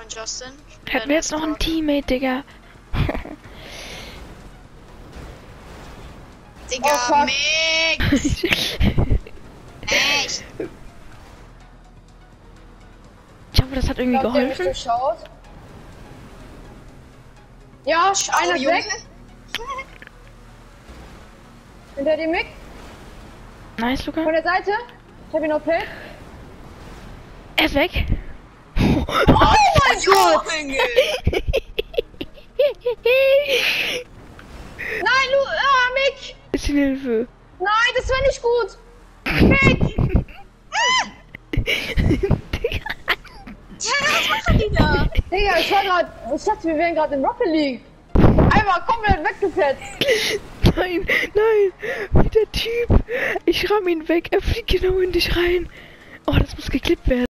Moin Justin. Hätten wir jetzt noch ein Teammate, Digga. Digga, Mix! Echt? Ich hoffe, das hat irgendwie Glaubt, der mich geholfen. durchschaut? Ja, einer ist Junge. weg. Hinter dem Mick. Nice, Luca. Von der Seite. Ich hab ihn noch Pill. Er ist weg. Oh mein Gott! Junge! Nein, Mick! Bisschen Hilfe. Nein, das war nicht gut! Mick! Ja, was machen die da? Digga, ich dachte, wir wären gerade in Rocket League. Einmal komplett weggefetzt. Nein, nein. Wie der Typ. Ich ramm ihn weg. Er fliegt genau in dich rein. Oh, das muss geklippt werden.